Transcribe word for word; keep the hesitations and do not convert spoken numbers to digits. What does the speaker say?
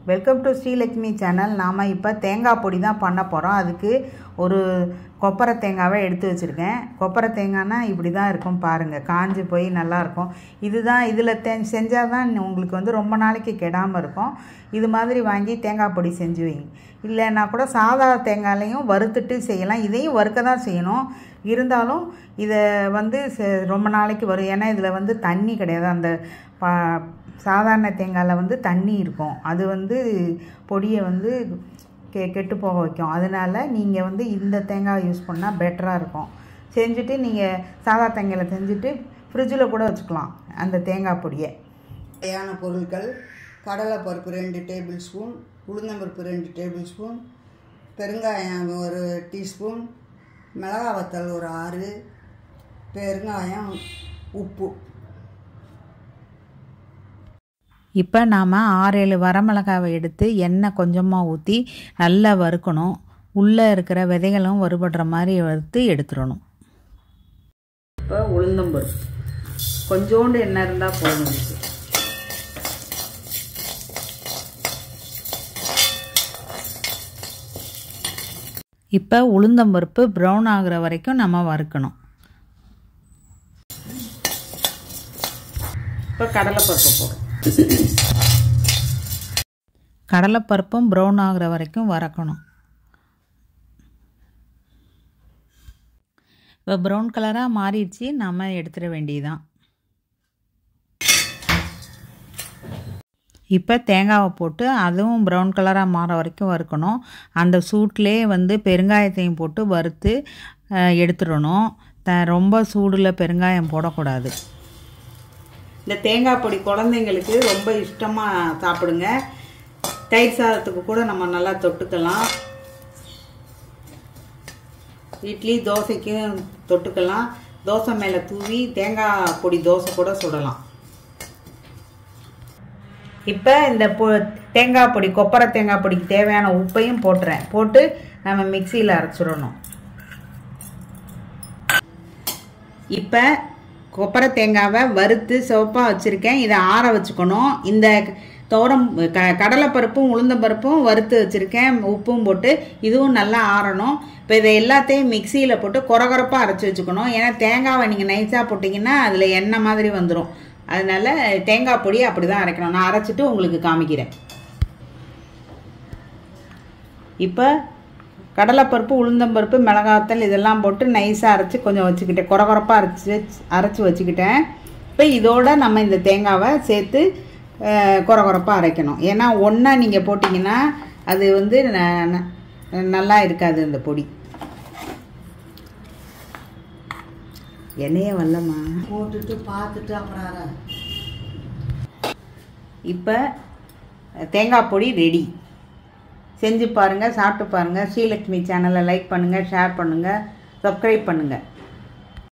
Welcome to Srilakshmi channel. நாம் இப்போ தேங்காய் பொடி தான் பண்ண போகிறோம். அதுக்கு ஒரு கொப்பரை தேங்காவை எடுத்து வச்சுருக்கேன். கொப்பரை தேங்காய்னா இப்படி தான் இருக்கும் பாருங்கள், காஞ்சி போய் நல்லாயிருக்கும். இதுதான் இதில் தே செஞ்சால் தான் உங்களுக்கு வந்து ரொம்ப நாளைக்கு கெடாமல் இருக்கும். இது மாதிரி வாங்கி தேங்காய் பொடி செஞ்சு வைங்க. இல்லைன்னா கூட சாதா தேங்காயிலையும் வறுத்துட்டு செய்யலாம். இதையும் வறுக்க தான் செய்யணும். இருந்தாலும் இதை வந்து ரொம்ப நாளைக்கு வரும். ஏன்னா இதில் வந்து தண்ணி கிடையாது. அந்த பா சாதாரண தேங்காயில் வந்து தண்ணி இருக்கும். அது வந்து பொடியை வந்து கெ கெட்டு போக வைக்கும். அதனால் நீங்கள் வந்து இந்த தேங்காய் யூஸ் பண்ணால் பெட்டராக இருக்கும். செஞ்சுட்டு நீங்கள் சாதா தேங்காயில் செஞ்சுட்டு ஃப்ரிட்ஜில் கூட வச்சுக்கலாம் அந்த தேங்காய் பொடியை. தேவையான பொருட்கள்: கடலைப்பருப்பு ரெண்டு டேபிள் ஸ்பூன், உளுந்தம்பருப்பு ரெண்டு டேபிள் ஸ்பூன், பெருங்காயம் ஒரு டீஸ்பூன், மிளகாய் வத்தல் ஒரு ஆறு, பெருங்காயம், உப்பு. இப்போ நாம் ஆறு ஏழு வரமிளகாவை எடுத்து எண்ணெய் கொஞ்சமாக ஊற்றி நல்லா வறுக்கணும். உள்ளே இருக்கிற விதைகளும் வறுபடுற மாதிரி வறுத்து எடுத்துடணும். இப்போ உளுந்தம்பருப்பு கொஞ்சோண்டு எண்ணெய் இருந்தால் போதும். இப்போ உளுந்தம்பருப்பு ப்ரௌன் ஆகிற வரைக்கும் நம்ம வறுக்கணும். இப்போ கடலைப்பருப்பு போடுறோம். கடலைப்பருப்பும் ப்ரௌன் ஆகிற வரைக்கும் வறுக்கணும். இப்போ ப்ரௌன் கலராக மாறிடுச்சு, நம்ம எடுத்துட வேண்டியதுதான். இப்போ தேங்காவை போட்டு அதுவும் ப்ரௌன் கலராக மாற வரைக்கும் வறுக்கணும். அந்த சூட்லேயே வந்து பெருங்காயத்தையும் போட்டு வறுத்து எடுத்துடணும். த ரொம்ப சூடில் பெருங்காயம் போடக்கூடாது. இந்த தேங்காய் பொடி குழந்தைங்களுக்கு ரொம்ப இஷ்டமாக சாப்பிடுங்க. தயிர் சாதத்துக்கு கூட நம்ம நல்லா தொட்டுக்கலாம். இட்லி தோசைக்கும் தொட்டுக்கலாம். தோசை மேலே தூவி தேங்காய் பொடி தோசை கூட சுடலாம். இப்போ இந்த பொ தேங்காய் பொடி கொப்பரை தேங்காய் பொடிக்கு தேவையான உப்பையும் போட்டுறேன். போட்டு நம்ம மிக்சியில் அரைச்சிடணும். இப்போ கொப்பரை தேங்காவை வறுத்து சிவப்பாக வச்சுருக்கேன். இதை ஆற வச்சுக்கணும். இந்த தோரம் க கடலைப்பருப்பும் உளுந்தம்பருப்பும் வறுத்து வச்சுருக்கேன், உப்பும் போட்டு. இதுவும் நல்லா ஆறணும். இப்போ இதை எல்லாத்தையும் மிக்சியில் போட்டு கொரகொரப்பாக அரைச்சி வச்சுக்கணும். ஏன்னா தேங்காவை நீங்கள் நைஸாக போட்டிங்கன்னா அதில் எண்ணெய் மாதிரி வந்துடும். அதனால் தேங்காய் பொடியை அப்படி தான் அரைக்கணும். நான் அரைச்சிட்டு உங்களுக்கு காமிக்கிறேன். இப்போ கடலைப்பருப்பு உளுந்தம்பருப்பு மிளகாத்தல் இதெல்லாம் போட்டு நைஸாக அரைச்சி கொஞ்சம் வச்சுக்கிட்டேன். கொரகொரப்பாக அரைச்சி அரைச்சி வச்சுக்கிட்டேன். இப்போ இதோட நம்ம இந்த தேங்காவை சேர்த்து கொரகொரப்பாக அரைக்கணும். ஏன்னா ஒன்றா நீங்கள் போட்டிங்கன்னா அது வந்து நல்லா இருக்காது இந்த பொடி. எண்ணெயே வரலம்மா போட்டுட்டு பார்த்துட்டு அப்புறம். இப்போ தேங்காய் பொடி ரெடி. செஞ்சு பாருங்கள், சாப்பிட்டு பாருங்கள். ஸ்ரீலக்ஷ்மி சேனலை லைக் பண்ணுங்கள், ஷேர் பண்ணுங்கள், சப்ஸ்கிரைப் பண்ணுங்கள்.